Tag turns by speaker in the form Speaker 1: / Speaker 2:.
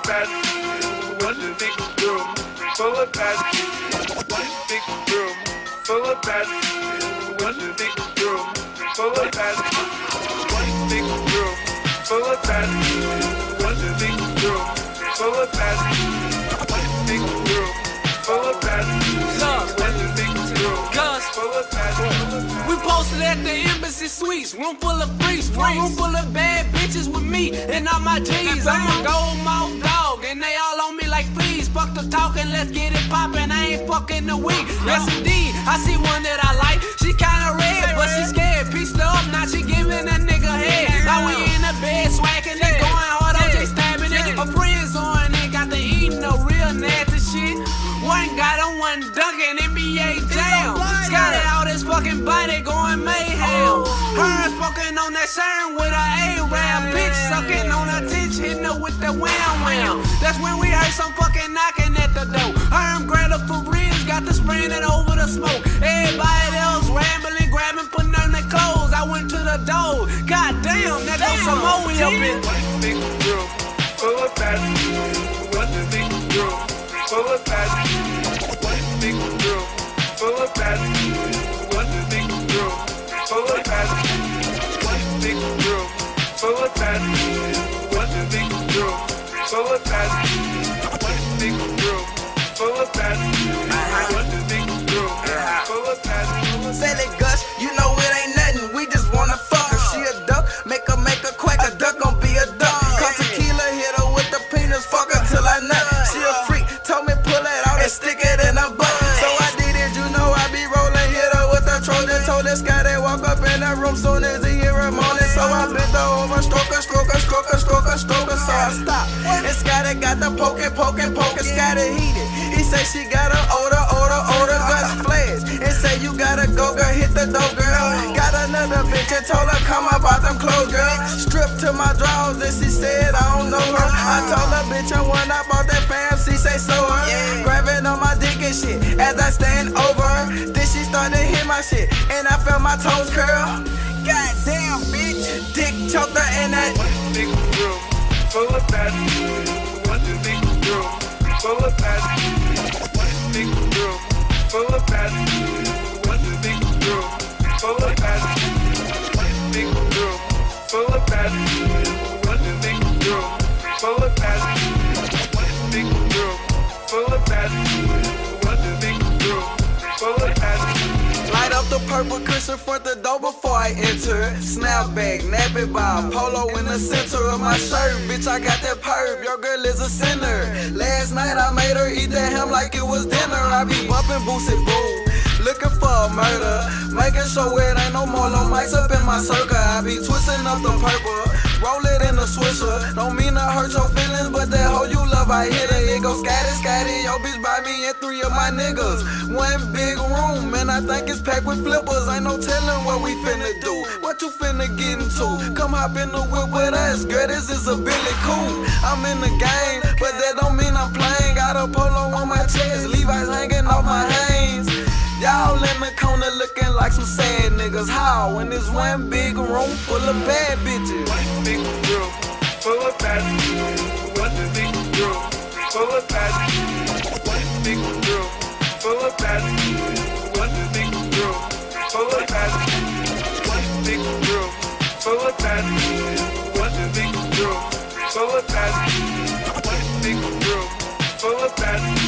Speaker 1: bad, one big room full of bad, one big room full of bad, one big room full of bad, one big room full of bad, one big room full of bad, one big room full of bad, one big room full of bad.
Speaker 2: We posted at the Embassy Suites, room full of freaks, room full of bad bitches with me and all my G's. I'm a gold mouth dog, and they all on me like please. Fuck the talking, let's get it poppin'. I ain't fucking the week. Yes indeed, I see one that I like. She kinda red, but she scared. Pieced her up, now she giving a nigga head. Now we in the bed swacking it, going hard, OJ stabbing it. Her friends on it, got to eating no real nasty shit. One got on one dunking, NBA Jam. Got it out his fucking body going mayhem. Her fucking on that siren with her A-Rap. Bitch sucking on her titch, hitting her with the wham-wham. That's when we heard some fucking knocking at the door. Her Greta for real, got the spraying it over the smoke. Everybody else rambling, grabbing, putting on their clothes. I went to the door. God damn, that goes some more we up in.
Speaker 1: One big room full of bad, one big room full of bad, one big room full of bad, one big room full of bad, one big room full of bad, one big room full of bad, one big room full of bad, one big room full of bad.
Speaker 3: Sally Gush, you know it ain't nothing, we just wanna fuck her. She a duck, make her quack, a duck gon' be a duck. Call tequila, hit her with the penis, fuck her till I nut. She a freak, told me pull it out and stick it in her butt. So I did it, you know I be rolling, hit her with the Trojan. Told this guy they walk up in that room soon as he hear her moaning. So I bent her over, stroke her, so I stopped. And Scotty got the poking, Scotty heated. He say she got an odor, Gus flash. And say you gotta go, girl, hit the door, girl. Got another bitch and told her come up out them clothes, girl. Stripped to my drawers and she said I don't know her. I told her bitch I went up out that fam, she say so her. Grabbing on my dick and shit as I stand over her. Then she started to hit my shit and I felt my toes curl. Goddamn bitch, dick choked her in that.
Speaker 1: One big room full of bad, one big room full of bad, one big room full of bad, one big room full of bad, one big room full of bad, one big room full of bad, one big room full of bad, one big room full of bad.
Speaker 3: Light up the purple cushion front the door before I enter. Snapback, nappy bob, polo in the center of my shirt. Bitch, I got that perp, your girl is a sinner. Last night I made her eat that ham like it was dinner. I be bumping Boosie Boo, looking for a murder, making sure it ain't no more low mics up in my circle. I be twisting up the purple, roll it in the swisher. Don't mean to hurt your feelings, but that hoe you love, I hit her. It go scatty, yo bitch by me and 3 of my niggas. One big room, and I think it's packed with flippers. Ain't no telling what we finna do, what you finna get into. Come hop in the whip with us, girl, this is a Billy Cool. I'm in the game, but that don't mean I'm playing. Got a polo on my chest, Levi's hanging off my hands. Y'all in the corner looking like some sad niggas. How? In this one big room full of bad bitches.
Speaker 1: One big room full of bad, one big room full of bad, one big room full of bad, one big room full of bad, one big room full of bad, one big room full of bad, one big room full of bad.